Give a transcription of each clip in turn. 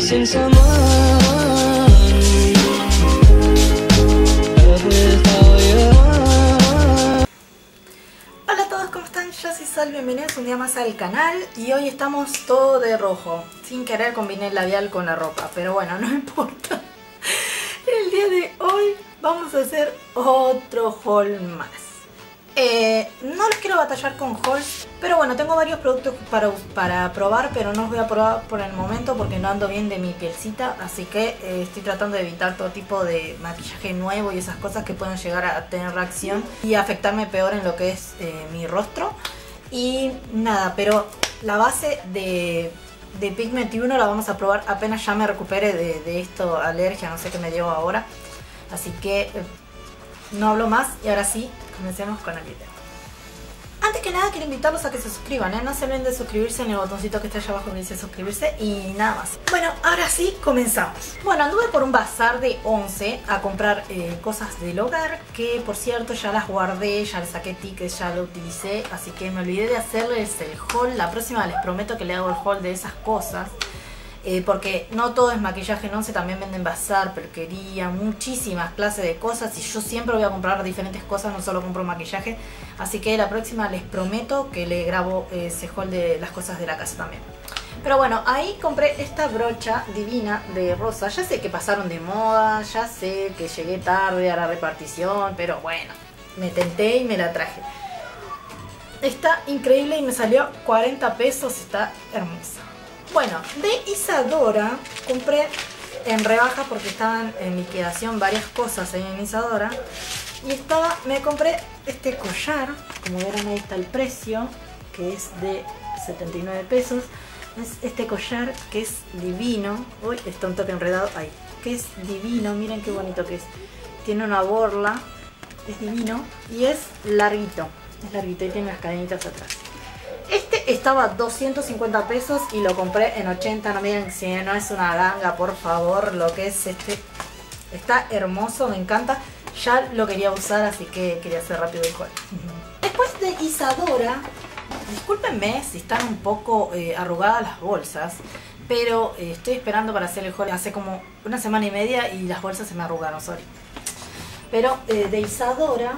sense someone. With all your Hola a todos, ¿cómo están? Yo soy Sol, bienvenidos un día más al canal. Y hoy estamos todo de rojo. Sin querer combiné el labial con la ropa, pero bueno, no importa. El día de hoy vamos a hacer otro haul más. No les quiero batallar con hauls, pero bueno, tengo varios productos para probar, pero no los voy a probar por el momento porque no ando bien de mi pielcita. Así que estoy tratando de evitar todo tipo de maquillaje nuevo y esas cosas que pueden llegar a tener reacción y afectarme peor en lo que es mi rostro. Y nada, pero la base de Pigment 21 la vamos a probar apenas ya me recupere de esto, alergia, no sé qué me dio ahora. Así que no hablo más y ahora sí, comencemos con el video. Antes que nada quiero invitarlos a que se suscriban, no se olviden de suscribirse en el botoncito que está allá abajo que dice suscribirse y nada más. Bueno, ahora sí, comenzamos. Bueno, anduve por un bazar de 11 a comprar cosas del hogar, que por cierto ya las guardé, ya les saqué tickets, ya lo utilicé, así que me olvidé de hacerles el haul. La próxima les prometo que le hago el haul de esas cosas. Porque no todo es maquillaje en 11, también venden bazar, peluquería, muchísimas clases de cosas y yo siempre voy a comprar diferentes cosas, no solo compro maquillaje, así que la próxima les prometo que le grabo ese haul de las cosas de la casa también. Pero bueno, ahí compré esta brocha divina de rosa. Ya sé que pasaron de moda, ya sé que llegué tarde a la repartición, pero bueno, me tenté y me la traje. Está increíble y me salió 40 pesos, está hermosa. Bueno, de Isadora compré en rebaja porque estaban en liquidación varias cosas ahí en Isadora. Y me compré este collar, como verán ahí está el precio, que es de 79 pesos. Es este collar que es divino. Uy, está un toque enredado ahí. Que es divino, miren qué bonito que es. Tiene una borla, es divino y es larguito. Es larguito y tiene las cadenitas atrás. Este estaba 250 pesos y lo compré en 80, no miren si no es una ganga, por favor, lo que es este. Está hermoso, me encanta. Ya lo quería usar, así que quería hacer rápido el haul. Después de Isadora, discúlpenme si están un poco arrugadas las bolsas, pero estoy esperando para hacer el haul hace como una semana y media y las bolsas se me arrugaron, sorry. Pero de Isadora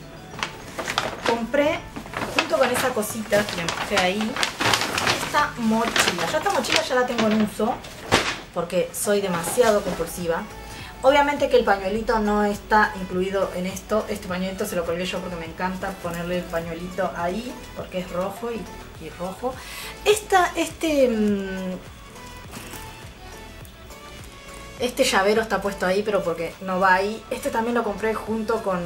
compré, junto con esa cosita que le mostré ahí, esta mochila. Yo esta mochila ya la tengo en uso porque soy demasiado compulsiva. Obviamente que el pañuelito no está incluido en esto. Este pañuelito se lo colgué yo porque me encanta ponerle el pañuelito ahí porque es rojo y rojo. Este llavero está puesto ahí pero porque no va ahí. Este también lo compré junto con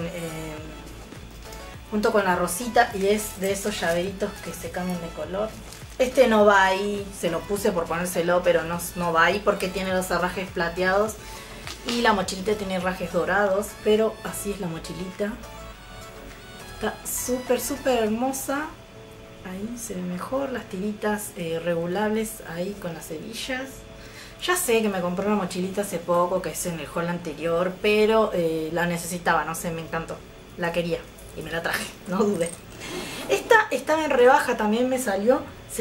la rosita y es de esos llaveritos que se cambian de color. Este no va ahí, se lo puse por ponérselo, pero no va ahí porque tiene los herrajes plateados y la mochilita tiene herrajes dorados, pero así es la mochilita. Está súper hermosa. Ahí se ve mejor, las tiritas regulables ahí con las hebillas. Ya sé que me compré una mochilita hace poco, que es en el haul anterior, pero la necesitaba, no sé, me encantó, la quería. Y me la traje, no dudé. Esta estaba en rebaja, también me salió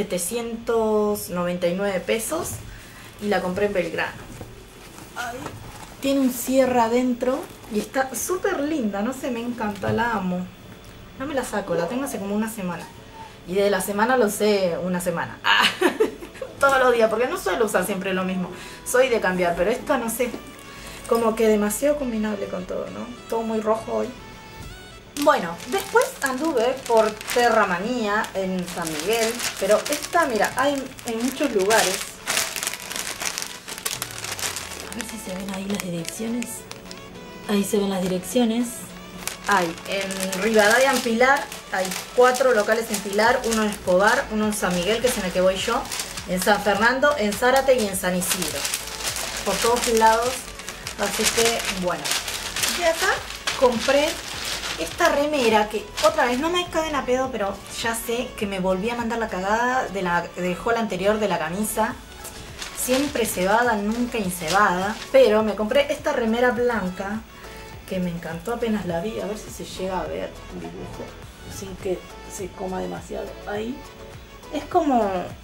799 pesos. Y la compré en Belgrano. Ahí. Tiene un cierre adentro. Y está súper linda, no sé, me encanta, la amo. No me la saco, la tengo hace como una semana. Y de la semana lo usé una semana. Todos los días, porque no suelo usar siempre lo mismo. Soy de cambiar, pero esta no sé. Como que demasiado combinable con todo, ¿no? Todo muy rojo hoy. Bueno, después anduve por Terramanía en San Miguel, pero esta, mira, hay en muchos lugares. A ver si se ven ahí las direcciones. Ahí se ven las direcciones. Hay en Rivadavia, en Pilar, hay 4 locales en Pilar, uno en Escobar, uno en San Miguel, que es en el que voy yo, en San Fernando, en Zárate y en San Isidro. Por todos lados, así que bueno. Y acá compré esta remera que otra vez no me caen a pedo, pero ya sé que me volví a mandar la cagada del haul anterior de la camisa. Siempre cebada, nunca incebada. Pero me compré esta remera blanca que me encantó apenas la vi. A ver si se llega a ver el dibujo sin que se coma demasiado ahí. Es como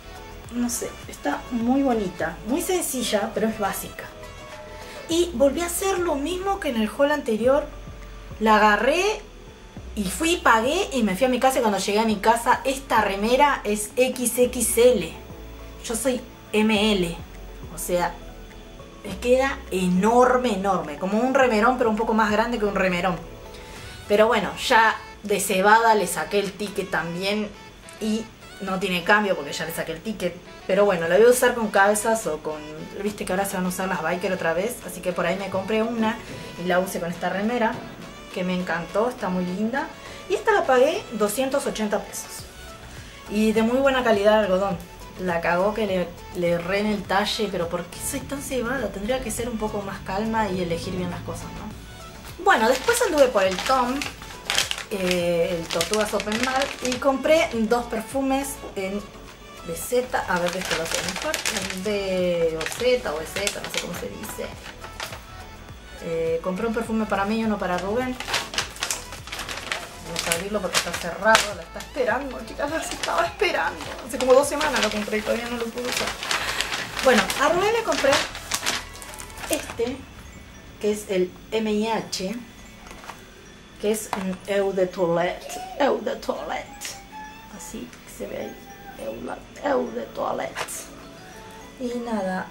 no sé, está muy bonita, muy sencilla, pero es básica. Y volví a hacer lo mismo que en el haul anterior. La agarré y fui y pagué y me fui a mi casa, y cuando llegué a mi casa esta remera es XXL. Yo soy ML, o sea, me queda enorme, enorme, como un remerón, pero un poco más grande que un remerón. Pero bueno, ya de cebada le saqué el ticket también y no tiene cambio porque ya le saqué el ticket. Pero bueno, la voy a usar con cabezas o con... Viste que ahora se van a usar las biker otra vez, así que por ahí me compré una y la usé con esta remera, que me encantó, está muy linda. Y esta la pagué 280 pesos. Y de muy buena calidad de algodón. La cagó que le erré en el talle, pero ¿por qué soy tan cebada? Tendría que ser un poco más calma y elegir bien las cosas, ¿no? Bueno, después anduve por el Tom, el Tortugas Open Mall, y compré dos perfumes en BZ, a ver, esto lo sé mejor, en BZ o BZ, no sé cómo se dice. Compré un perfume para mí y uno para Rubén. Vamos a abrirlo porque está cerrado, la está esperando, chicas, la estaba esperando. Hace como 2 semanas lo compré y todavía no lo pude usar. Bueno, a Rubén le compré este, que es el MIH, que es un Eau de Toilette. Eau de Toilette. Así se ve ahí. Eau de Toilette. Y nada,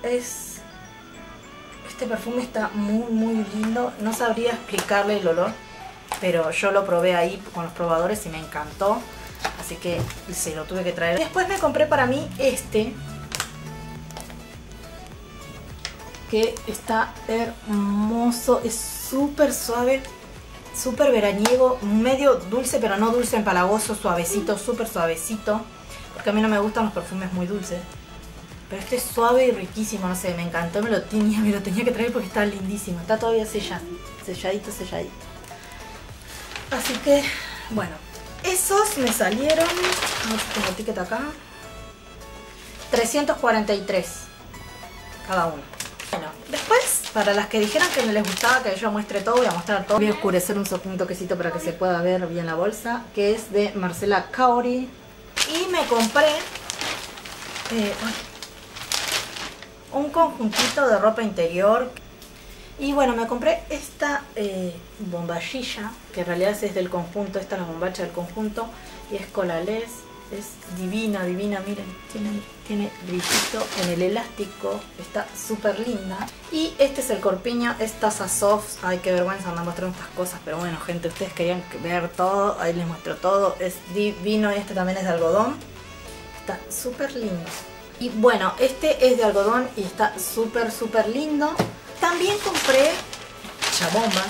este perfume está muy muy lindo. No sabría explicarle el olor, pero yo lo probé ahí con los probadores y me encantó, así que se lo tuve que traer. Después me compré para mí este, que está hermoso, es súper suave, súper veraniego, medio dulce pero no dulce empalagoso, suavecito, súper suavecito, porque a mí no me gustan los perfumes muy dulces. Pero este es suave y riquísimo, no sé, me encantó, me lo tenía que traer porque está lindísimo. Está todavía selladito. Así que, bueno, esos me salieron, a ver si tengo el ticket acá, 343 cada uno. Bueno, después, para las que dijeran que no les gustaba que yo muestre todo, voy a mostrar todo. Voy a oscurecer un toquecito para que se pueda ver bien la bolsa, que es de Marcella Cauri. Y me compré un conjuntito de ropa interior. Y bueno, me compré esta bombachilla, que en realidad es del conjunto. Esta es la bombacha del conjunto y es colales. Es divina, miren, tiene brillito en el elástico, está súper linda. Y este es el corpiño, es taza soft. Ay, qué vergüenza andar mostrando estas cosas, pero bueno, gente, ustedes querían ver todo, ahí les muestro todo. Es divino y este también es de algodón, está súper lindo. Y bueno, este es de algodón y está súper lindo. También compré chabombas.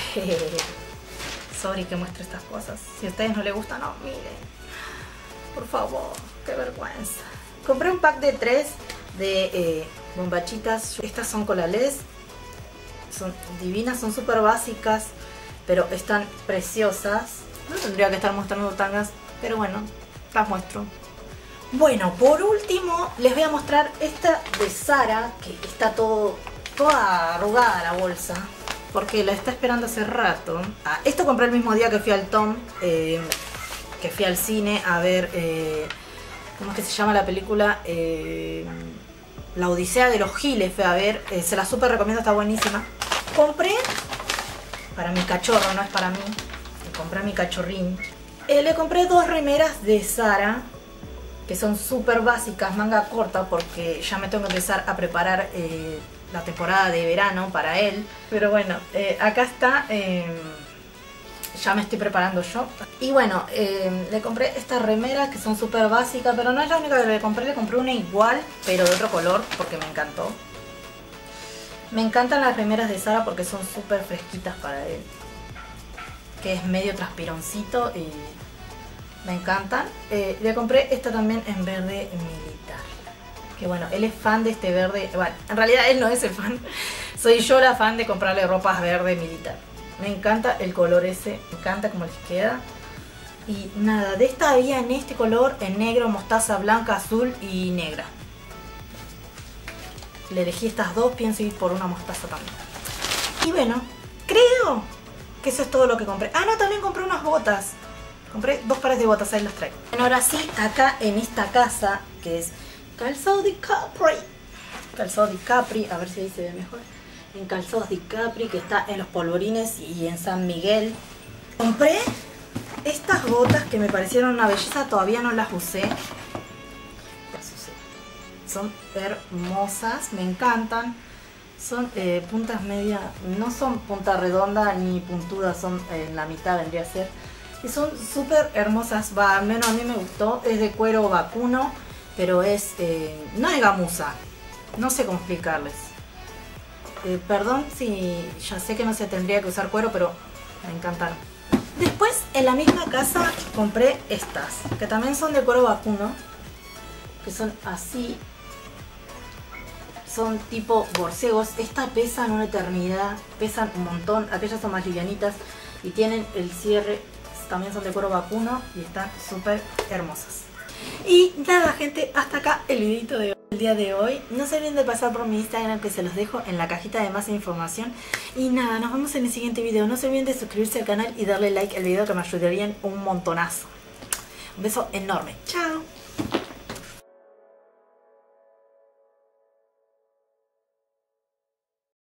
Sorry que muestre estas cosas, si a ustedes no les gustan, no, miren. Por favor, qué vergüenza. Compré un pack de 3 de bombachitas. Estas son colales. Son divinas, son súper básicas, pero están preciosas. No tendría que estar mostrando tangas, pero bueno, las muestro. Bueno, por último les voy a mostrar esta de Zara, que está toda arrugada la bolsa, porque la está esperando hace rato. Esto compré el mismo día que fui al Tom, que fui al cine a ver, ¿cómo es que se llama la película? La Odisea de los Giles fui a ver, se la súper recomiendo, está buenísima. Compré para mi cachorro, no es para mí, compré a mi cachorrín. Le compré 2 remeras de Zara, que son súper básicas, manga corta, porque ya me tengo que empezar a preparar la temporada de verano para él. Pero bueno, acá está... ya me estoy preparando yo. Y bueno, le compré estas remeras que son súper básicas, pero no es la única que le compré una igual, pero de otro color, porque me encantó. Me encantan las remeras de Zara porque son súper fresquitas para él, que es medio transpironcito y me encantan. Le compré esta también en verde militar, que bueno, él es fan de este verde. Bueno, en realidad él no es el fan, soy yo la fan de comprarle ropas verde militar. Me encanta el color ese, me encanta cómo les queda. Y nada, de esta había en este color, en negro, mostaza, blanca, azul y negra. Le elegí estas dos, pienso ir por una mostaza también. Y bueno, creo que eso es todo lo que compré. Ah, no, también compré unas botas. Compré 2 pares de botas, ahí las traigo. Bueno, ahora sí, acá en esta casa, que es Calzado di Capri. Calzado di Capri, a ver si ahí se ve mejor. En Calzados di Capri, que está en Los Polvorines y en San Miguel. Compré estas botas que me parecieron una belleza, todavía no las usé. Son hermosas, me encantan. Son puntas media, no son punta redonda ni puntuda, son en la mitad vendría a ser. Y son súper hermosas, va, al menos a mí me gustó. Es de cuero vacuno, pero es no es gamuza, no sé cómo explicarles. Perdón si ya sé que no se tendría que usar cuero, pero me encantaron. Después en la misma casa compré estas, que también son de cuero vacuno, que son así. Son tipo borcegos. Estas pesan una eternidad, pesan un montón. Aquellas son más livianitas y tienen el cierre, también son de cuero vacuno y están súper hermosas. Y nada, gente, hasta acá el videito de el día de hoy. No se olviden de pasar por mi Instagram, que se los dejo en la cajita de más información. Y nada, nos vemos en el siguiente video. No se olviden de suscribirse al canal y darle like al video, que me ayudarían un montonazo. Un beso enorme. Chao.